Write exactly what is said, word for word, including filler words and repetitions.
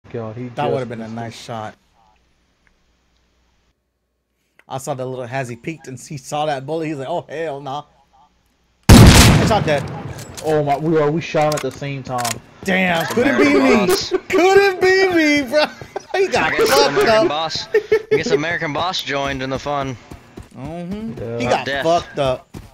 God, he That would have been a nice shot. I saw the little, as he peeked and he saw that bullet, he's like, oh, hell nah. I shot dead. Oh my, we are, we shot him at the same time. Damn, It's couldn't be American me. boss. Couldn't be me, bro. He got I guess fucked American up. boss. I guess American boss joined in the fun. Mm-hmm. Yeah. He Not got death. fucked up.